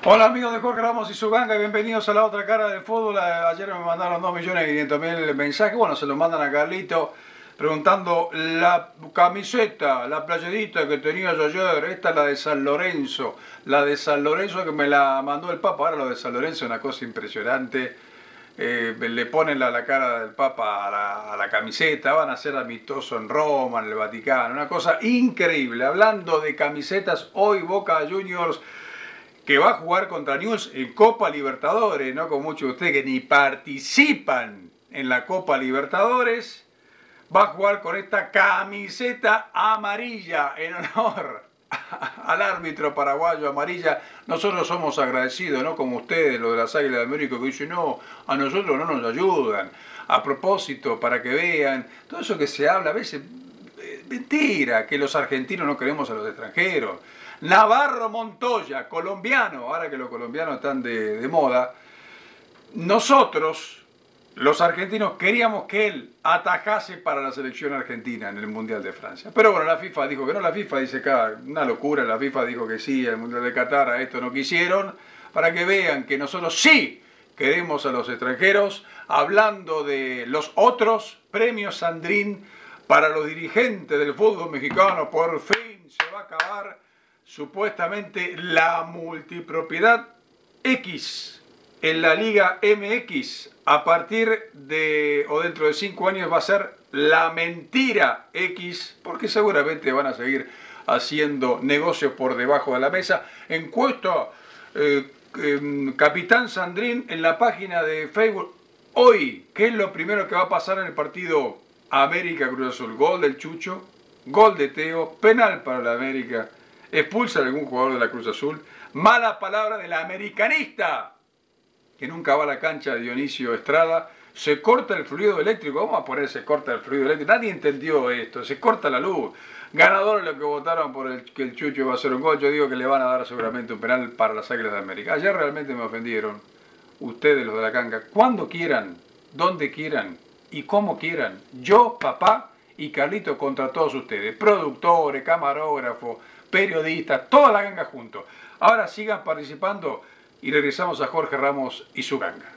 Hola amigos de Jorge Ramos y su ganga, bienvenidos a la otra cara del fútbol. Ayer me mandaron 2.500.000 mensajes, bueno, se los mandan a Carlito preguntando la camiseta, la playerita que tenía yo ayer, esta es la de San Lorenzo que me la mandó el Papa. Ahora lo de San Lorenzo es una cosa impresionante. Le ponen la cara del Papa a la camiseta, van a ser amistosos en Roma, en el Vaticano, una cosa increíble. Hablando de camisetas, hoy Boca Juniors, que va a jugar contra News en Copa Libertadores, no con muchos de ustedes que ni participan en la Copa Libertadores, va a jugar con esta camiseta amarilla en honor al árbitro paraguayo amarilla. Nosotros somos agradecidos, no como ustedes, los de las Águilas de América, que dicen, no, a nosotros no nos ayudan. A propósito, para que vean, todo eso que se habla a veces, mentira, que los argentinos no queremos a los extranjeros. Navarro Montoya, colombiano, ahora que los colombianos están de moda, nosotros, los argentinos, queríamos que él atajase para la selección argentina en el Mundial de Francia. Pero bueno, la FIFA dijo que no, la FIFA dice acá, una locura, la FIFA dijo que sí, el Mundial de Qatar, a esto no quisieron, para que vean que nosotros sí queremos a los extranjeros. Hablando de los otros, premios Sandrín para los dirigentes del fútbol mexicano, por fin se va a acabar supuestamente la multipropiedad X en la Liga MX. A partir de o dentro de 5 años va a ser la mentira X, porque seguramente van a seguir haciendo negocios por debajo de la mesa. Encuesta Capitán Sandrín en la página de Facebook. Hoy, ¿qué es lo primero que va a pasar en el partido América Cruz Azul? Gol del Chucho, gol de Teo, penal para la América, expulsa a algún jugador de la Cruz Azul, mala palabra del americanista que nunca va a la cancha, Dionisio Estrada, se corta el fluido eléctrico. Vamos a poner se corta el fluido eléctrico, nadie entendió esto, se corta la luz. Ganadores los que votaron por que el Chucho iba a hacer un gol. Yo digo que le van a dar seguramente un penal para las Águilas de América. Ayer realmente me ofendieron ustedes, los de la canga. Cuando quieran, donde quieran y como quieran, yo, papá y Carlito contra todos ustedes, productores, camarógrafos, periodistas, toda la ganga juntos. Ahora sigan participando y regresamos a Jorge Ramos y su ganga.